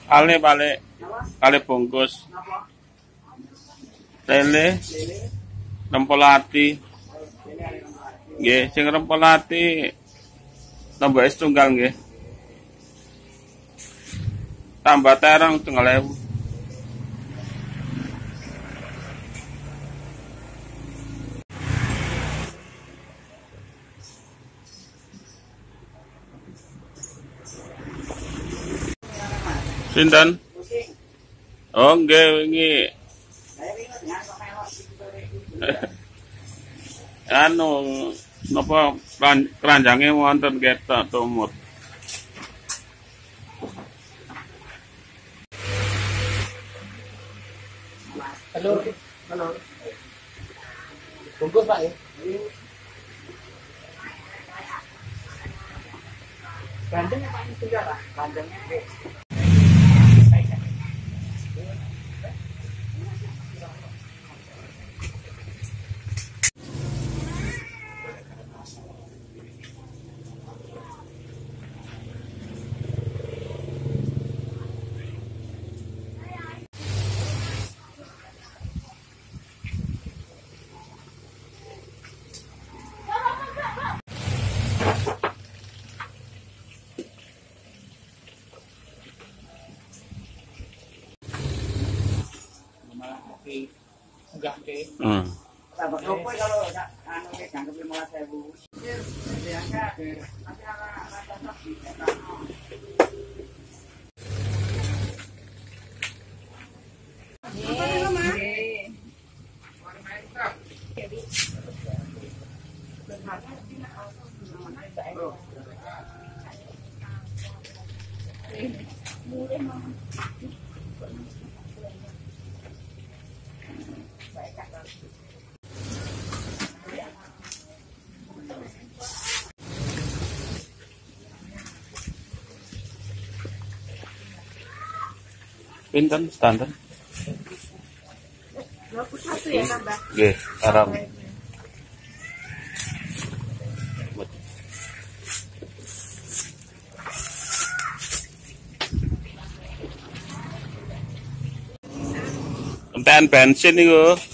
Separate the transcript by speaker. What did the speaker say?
Speaker 1: Kali bungkus. Lele. Rempol ati. Nggih, sing rempol ati tambah setunggal nggih. Tambah terong 3.000. Sinten? Oh, nggih wingi. Anu napa keranjange wonten ketok tumut.
Speaker 2: Telur. Bungkus Pak ya. Bandengnya Pak juga Pak. Bandengnya. Enggak ke. Tambah opo kalau anu dianggap 15.000.
Speaker 1: Pinten standar?
Speaker 3: 21 ya nambah.
Speaker 1: Nggih, haram. Enten bensin niku.